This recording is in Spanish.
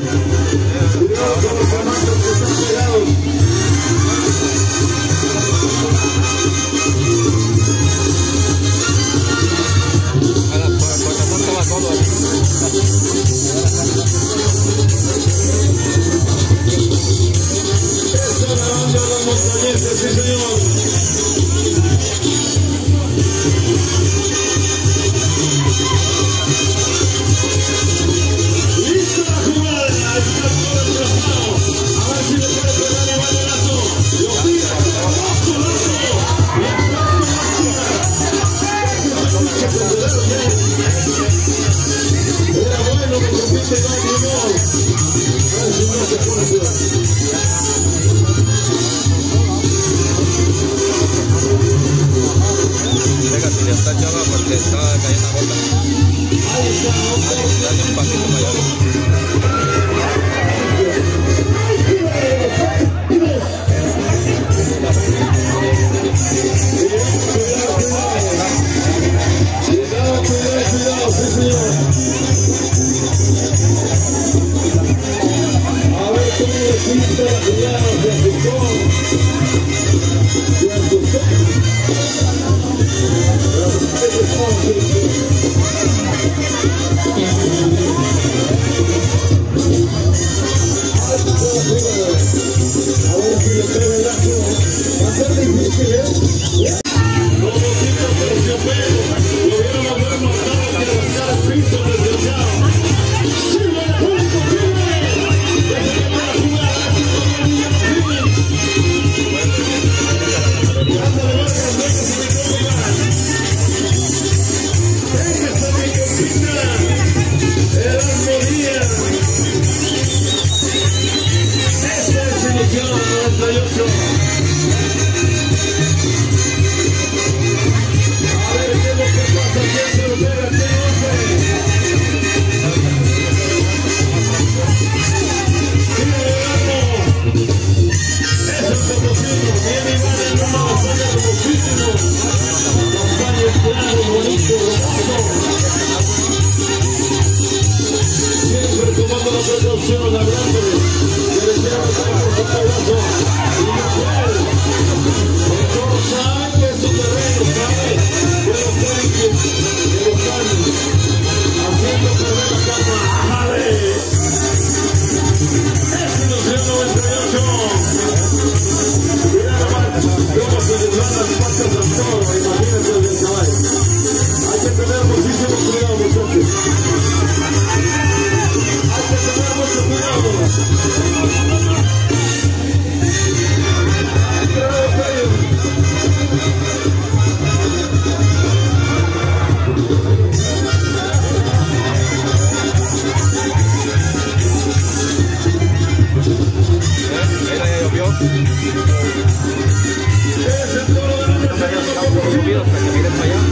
Cuidado con los formatos que están pegados. Eso grabando a los montañeses, sí señor. Listo la jugada, está todo el trazado. A ver si le puede pegar el balonazo. Lo tira, lazo, lazo. Bien puesto, era bueno que compite con Limón. A ver si no se pone cuidado. Si ya está chava porque está cayendo la bota. Ahí está, Dale un pasito para allá. Cuidado, sí señor. A ver cómo le pinta la jugada, se asustó. Se asustó. A ver si le pega el lazo. Va a ser difícil, Como quita terciopelo. Lo vieron haber matado que rascar el piso desgraciado. ¡Sirve de público, sirve! ¡Ya se quedó la jugada! ¡Así como el niño no firme! ¡Ándale, Vargas, venga, se me quedó Iván! ¡Esa es mi compita! ¡Erasmo Díaz! ¡Esta es ilusión 98! A ver qué es lo que pasa, quién se lo pega, quién lo hace. Sigue llegando. Es el potosino, viene Iván en una batalla hermosísimo. Campaña claro, bonito, hermoso. Siempre tomando la precaución, hablándole. Se le queda el pedazo. Y no puede. El toro sabe que es su terreno, sabe que lo pueden que lo están haciendo perder la cama. ¡Ájale! Es ilusión 98. Mira nomás cómo se les van las patas al toro. Imagínense el del caballo. Hay que tener muchísimo cuidado, muchachos. Hay que tener mucho cuidado. Mira, ya llovió. Es el toro de la Subido para que miren para allá.